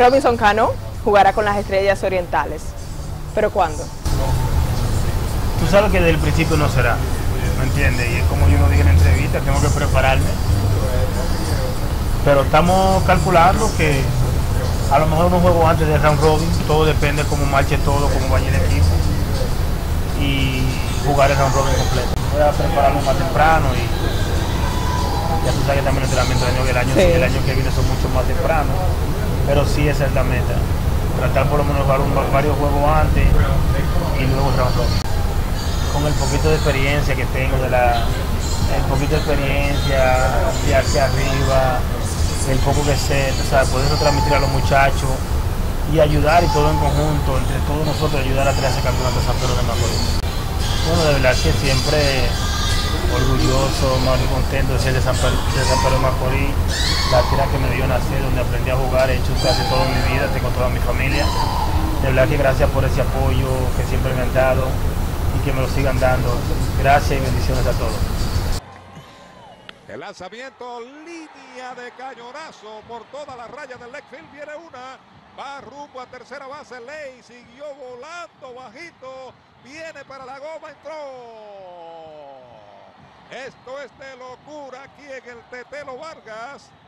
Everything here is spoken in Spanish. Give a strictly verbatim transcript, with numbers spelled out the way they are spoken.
Robinson Cano jugará con las Estrellas Orientales. ¿Pero cuándo? Tú sabes que desde el principio no será, ¿me entiendes? Y es como yo lo dije en la entrevista, tengo que prepararme. Pero estamos calculando que a lo mejor unos juegos antes del round robin, todo depende de cómo marche todo, cómo vaya el equipo. Y jugar el round robin completo. Voy a prepararlo más temprano y ya tú sabes que también el entrenamiento del año, el año, sí. el año que viene son mucho más temprano. Pero sí esa es la meta. Tratar por lo menos de jugar un, varios juegos antes y luego el round robin. Con el poquito de experiencia que tengo, de la, el poquito de experiencia de hacia arriba, el poco que sé, o sea, poder transmitir a los muchachos y ayudar y todo en conjunto, entre todos nosotros, ayudar a traer ese campeonato de San Pedro de Macorís. Bueno, de verdad que siempre orgulloso, más contento de ser de San Pedro de, San Pedro de Macorís, la tierra que me dio nacer, donde aprendí a jugar, he hecho casi toda mi vida, tengo toda mi familia. De verdad que gracias por ese apoyo que siempre me han dado y que me lo sigan dando. Gracias y bendiciones a todos. El lanzamiento, línea de cañonazo por toda la raya del left field, viene una, va rumbo a tercera base, Ley siguió volando bajito, viene para la goma, entró. Esto es de locura aquí en el Tetelo Vargas.